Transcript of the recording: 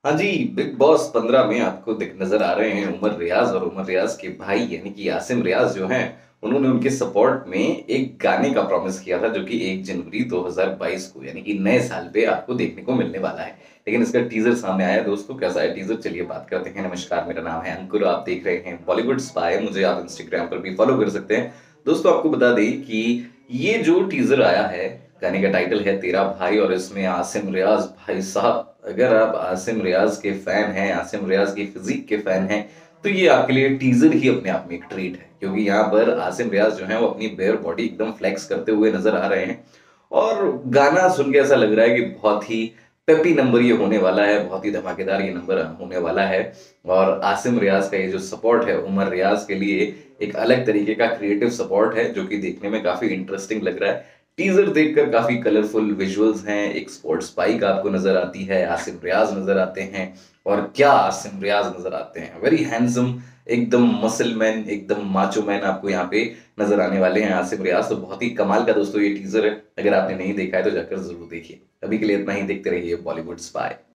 हाँ जी, big boss 15 में आपको दिख नज़र आ रहे हैं उमर रियाज़ और उमर रियाज़ के भाई यानी कि आसिम रियाज़ जो हैं, उन्होंने उनके सपोर्ट में एक गाने का प्रॉमिस किया था जो कि 1 जनवरी 2022 को यानी कि नए साल पे आपको देखने को मिलने वाला है। लेकिन इसका टीज़र सामने आया है दोस्तों, कैसा है टीज़र चलिए बात करते हैं। नमस्कार, मेरा नाम है अंकुर, आप देख रहे हैं बॉलीवुड स्पाई, मुझे आप इंस्टाग्राम पर भी फॉलो कर सकते हैं। दोस्तों आपको बता दें कि ये जो टीज़र आया है, गाने का टाइटल है तेरा भाई और इसमें आसिम रियाज़ भाई साहब, अगर आप आसिम रियाज के फैन हैं, आसिम रियाज की फिजिक के फैन हैं, तो ये आपके लिए टीजर ही अपने आप में एक ट्रीट है, क्योंकि यहाँ पर आसिम रियाज जो है वो अपनी बेयर बॉडी एकदम फ्लेक्स करते हुए नजर आ रहे हैं। और गाना सुन के ऐसा लग रहा है कि बहुत ही पेपी नंबर ये होने वाला है, बहुत ही धमाकेदार ये नंबर होने वाला है। और आसिम रियाज का ये जो सपोर्ट है उमर रियाज के लिए एक अलग तरीके का क्रिएटिव सपोर्ट है जो कि देखने में काफी इंटरेस्टिंग लग रहा है। टीजर देखकर काफी कलरफुल विजुअल्स हैं, एक स्पोर्ट्स बाइक आपको नजर आती है, आसिम रियाज नजर आते हैं। और क्या आसिम रियाज नजर आते हैं, वेरी हैंडसम, एकदम मसल मैन, एकदम माचो मैन आपको यहाँ पे नजर आने वाले हैं आसिम रियाज। तो बहुत ही कमाल का दोस्तों ये टीजर है, अगर आपने नहीं देखा है तो जाकर जरूर देखिए। अभी के लिए इतना ही, देखते रहिए बॉलीवुड स्पाई।